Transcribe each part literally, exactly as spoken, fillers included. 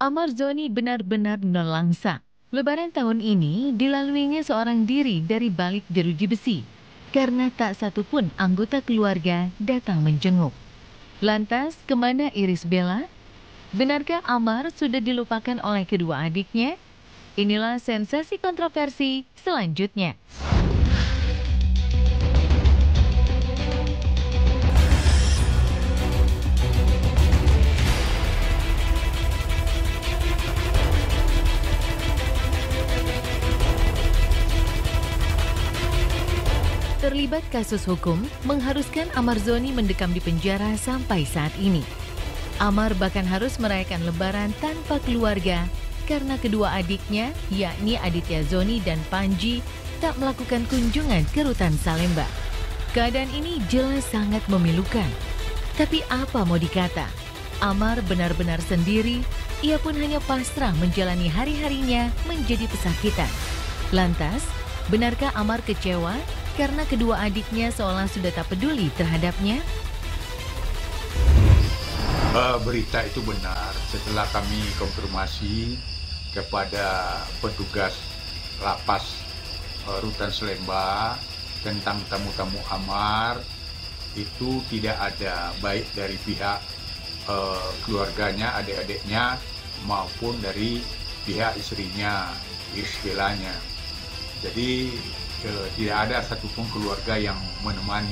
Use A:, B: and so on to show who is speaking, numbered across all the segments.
A: Amar Zoni benar-benar nelangsa. Lebaran tahun ini dilaluinya seorang diri dari balik jeruji besi, karena tak satupun anggota keluarga datang menjenguk. Lantas, kemana Irish Bella? Benarkah Amar sudah dilupakan oleh kedua adiknya? Inilah sensasi kontroversi selanjutnya. Terlibat kasus hukum mengharuskan Amar Zoni mendekam di penjara sampai saat ini. Amar bahkan harus merayakan Lebaran tanpa keluarga karena kedua adiknya, yakni Aditya Zoni dan Panji, tak melakukan kunjungan ke Rutan Salemba. Keadaan ini jelas sangat memilukan. Tapi apa mau dikata? Amar benar-benar sendiri, ia pun hanya pasrah menjalani hari-harinya menjadi pesakitan. Lantas, benarkah Amar kecewa karena kedua adiknya seolah sudah tak peduli terhadapnya?
B: Uh, berita itu benar. Setelah kami konfirmasi kepada petugas lapas uh, Rutan Salemba tentang tamu-tamu Amar, itu tidak ada baik dari pihak uh, keluarganya, adik-adiknya, maupun dari pihak istrinya, Irish Bellanya. Jadi eh, tidak ada satupun keluarga yang menemani.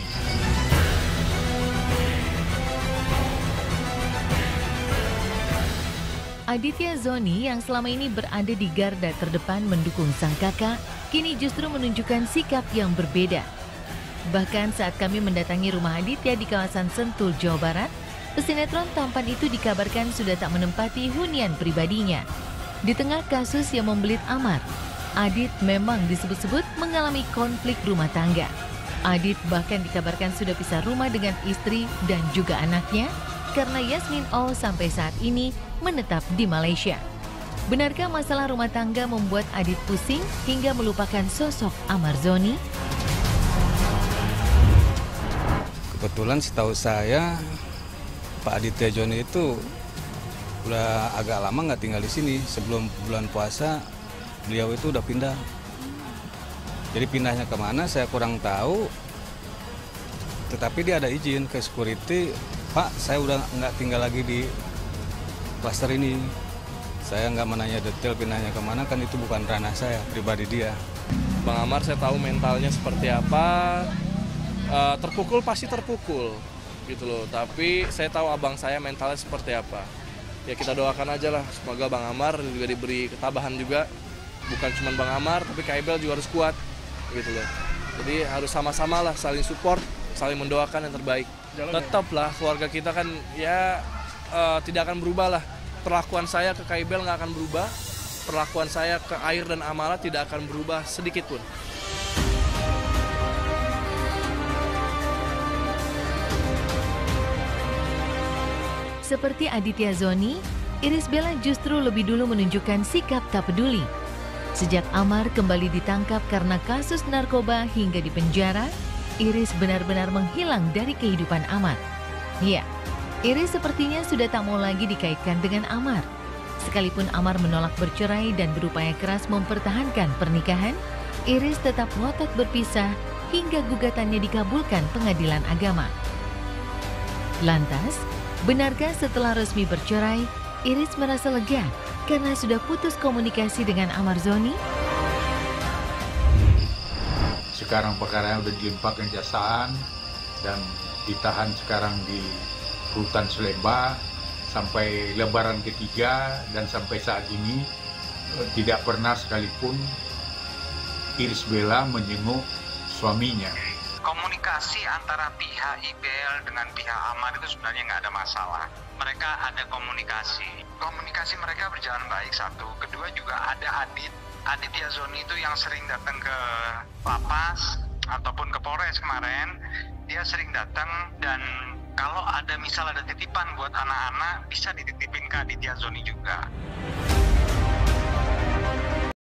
A: Aditya Zoni yang selama ini berada di garda terdepan mendukung sang kakak, kini justru menunjukkan sikap yang berbeda. Bahkan saat kami mendatangi rumah Aditya di kawasan Sentul, Jawa Barat, pesinetron tampan itu dikabarkan sudah tak menempati hunian pribadinya. Di tengah kasus yang membelit Amar, Adit memang disebut-sebut mengalami konflik rumah tangga. Adit bahkan dikabarkan sudah pisah rumah dengan istri dan juga anaknya karena Yasmin O sampai saat ini menetap di Malaysia. Benarkah masalah rumah tangga membuat Adit pusing hingga melupakan sosok Amar Zoni?
C: Kebetulan setahu saya Pak Aditya Zoni itu udah agak lama nggak tinggal di sini. Sebelum bulan puasa beliau itu udah pindah. Jadi pindahnya kemana saya kurang tahu. Tetapi dia ada izin ke security, Pak saya udah nggak tinggal lagi di klaster ini. Saya nggak menanya detail pindahnya kemana, kan itu bukan ranah saya, pribadi dia.
D: Bang Amar saya tahu mentalnya seperti apa. Uh, terpukul pasti terpukul gitu loh. Tapi saya tahu abang saya mentalnya seperti apa. Ya kita doakan aja lah, semoga Bang Amar juga diberi ketabahan juga. Bukan cuma Bang Amar, tapi Kak Ibel juga harus kuat, gitu loh. Jadi harus sama-sama lah, saling support, saling mendoakan yang terbaik. Tetaplah keluarga kita kan ya uh, tidak akan berubah lah. Perlakuan saya ke Kak Ibel nggak akan berubah, perlakuan saya ke Air dan Amala tidak akan berubah sedikit pun.
A: Seperti Aditya Zoni, Irish Bella justru lebih dulu menunjukkan sikap tak peduli. Sejak Amar kembali ditangkap karena kasus narkoba hingga dipenjara, Irish benar-benar menghilang dari kehidupan Amar. Ya, Irish sepertinya sudah tak mau lagi dikaitkan dengan Amar. Sekalipun Amar menolak bercerai dan berupaya keras mempertahankan pernikahan, Irish tetap ngotot berpisah hingga gugatannya dikabulkan Pengadilan Agama. Lantas, benarkah setelah resmi bercerai, Irish merasa lega karena sudah putus komunikasi dengan Amar Zoni?
B: Sekarang perkaranya sudah dilimpahkan kejaksaan dan ditahan sekarang di Rutan Salemba sampai Lebaran ketiga, dan sampai saat ini tidak pernah sekalipun Irish Bella menjenguk suaminya.
E: Komunikasi antara pihak I B L dengan pihak Amar itu sebenarnya nggak ada masalah. Mereka ada komunikasi. Komunikasi mereka berjalan baik, satu. Kedua juga ada Adit. Aditya Zoni itu yang sering datang ke lapas ataupun ke Polres kemarin. Dia sering datang, dan kalau ada misal ada titipan buat anak-anak bisa dititipin ke Aditya Zoni juga.